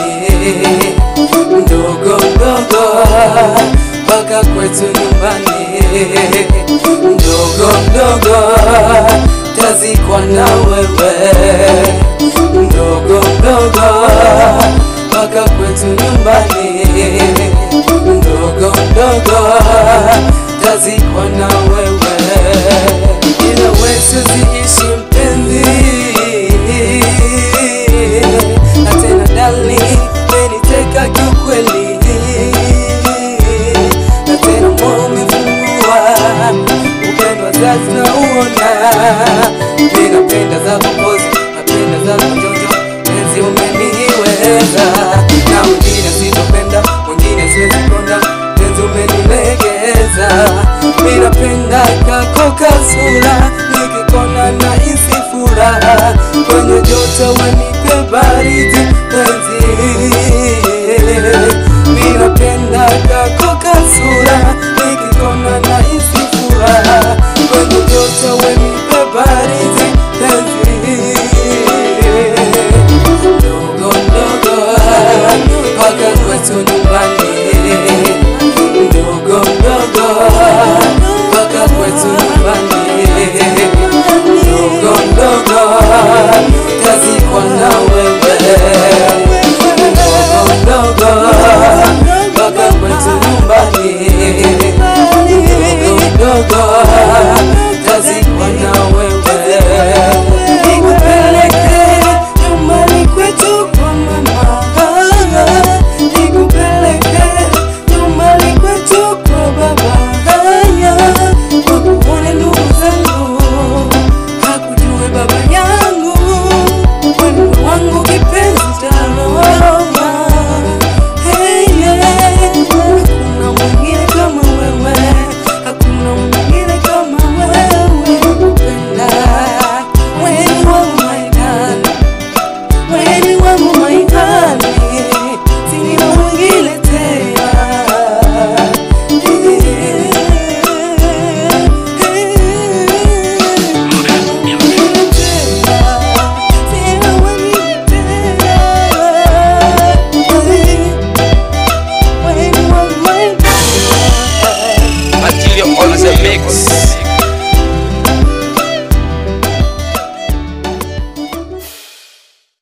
mdogo mdogo mpaka kwetu nyumbani, mdogo mdogo tazikwa na wewe, mdogo mdogo mpaka kwetu nyumbani, mdogo mdogo tazikwa na wewe. Ila wewe siishi mpenzi, na tena darling umeniteka kiukweli, na tena moyo umefungua, upendo sasa naona. Ninapenda zako pozi, napenda zako jojo, penzi umeniweza. Na mwingine sitopenda, mwingine siwezi konda, penzi umenilegeza. Ninapenda kako kasura, nikikona na isi furaha, kwenye joto wanipe baridi,